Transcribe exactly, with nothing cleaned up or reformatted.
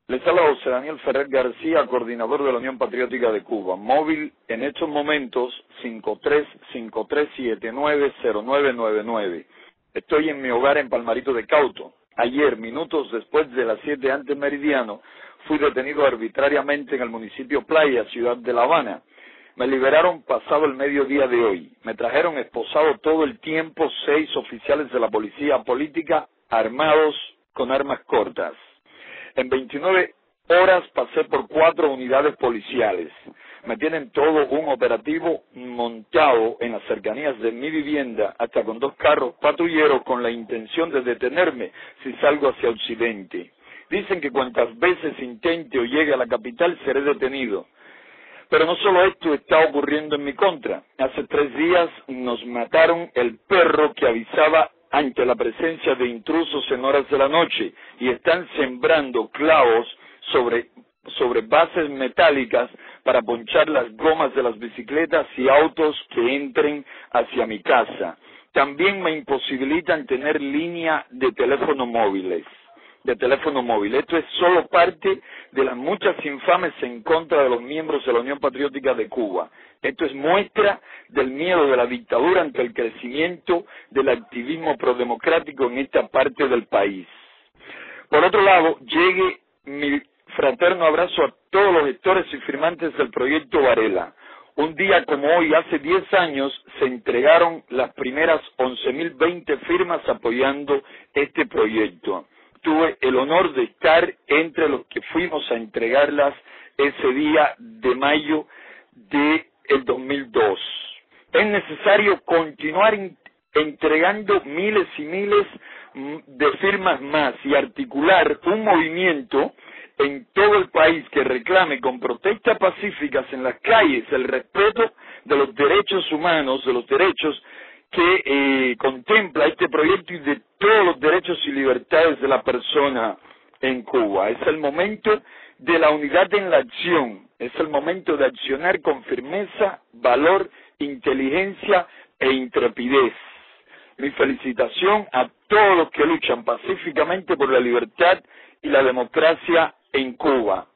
Les habla José Daniel Ferrer García, coordinador de la Unión Patriótica de Cuba. Móvil en estos momentos cinco tres cinco tres siete nueve cero nueve nueve nueve. Estoy en mi hogar en Palmarito de Cauto. Ayer, minutos después de las siete antes meridiano, fui detenido arbitrariamente en el municipio Playa, ciudad de La Habana. Me liberaron pasado el mediodía de hoy. Me trajeron esposado todo el tiempo seis oficiales de la policía política armados con armas cortas. En veintinueve horas pasé por cuatro unidades policiales. Me tienen todo un operativo montado en las cercanías de mi vivienda, hasta con dos carros patrulleros con la intención de detenerme si salgo hacia Occidente. Dicen que cuantas veces intente o llegue a la capital seré detenido. Pero no solo esto está ocurriendo en mi contra. Hace tres días nos mataron el perro que avisaba ante la presencia de intrusos en horas de la noche y están sembrando clavos sobre, sobre bases metálicas para ponchar las gomas de las bicicletas y autos que entren hacia mi casa. También me imposibilitan tener línea de teléfono móviles. de teléfono móvil. Esto es solo parte de las muchas infames en contra de los miembros de la Unión Patriótica de Cuba. Esto es muestra del miedo de la dictadura ante el crecimiento del activismo prodemocrático en esta parte del país. Por otro lado, llegue mi fraterno abrazo a todos los gestores y firmantes del proyecto Varela. Un día como hoy, hace diez años, se entregaron las primeras once mil veinte firmas apoyando este proyecto. Tuve el honor de estar entre los que fuimos a entregarlas ese día de mayo del dos mil dos. Es necesario continuar entregando miles y miles de firmas más y articular un movimiento en todo el país que reclame con protestas pacíficas en las calles el respeto de los derechos humanos, de los derechos que eh, contempla este proyecto y de todos los derechos y libertades de la persona en Cuba. Es el momento de la unidad en la acción, es el momento de accionar con firmeza, valor, inteligencia e intrepidez. Mi felicitación a todos los que luchan pacíficamente por la libertad y la democracia en Cuba.